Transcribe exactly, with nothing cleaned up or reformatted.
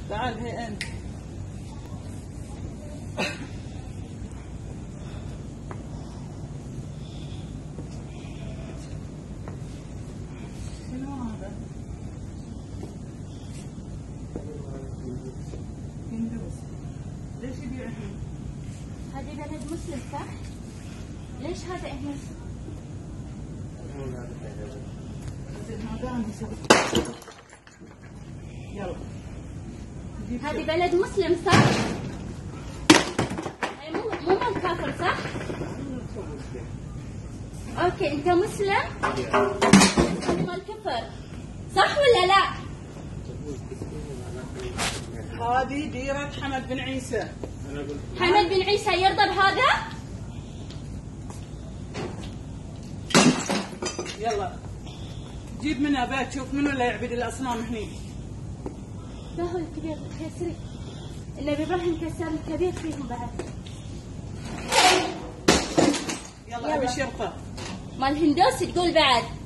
تعال هي انت. شنو هذا؟ هندوس. ليش يبيع هنا؟ هذه بلد مسلم صح؟ ليش هذا هنا؟ يلا. هذه بلد مسلم صح؟ هي مو مو مال كافر صح؟ اوكي انت مسلم؟ هذه مال كفر صح ولا لا؟ هذه ديرة حمد بن عيسى. حمد بن عيسى يرضى بهذا؟ يلا جيب منها بيت شوف منو اللي يعبد الاصنام هني. ما هو الكبير يسري النبي ابراهيم كسر الكبير فيهم بعد. يلا ابي شرطه مال هندوس تقول بعد.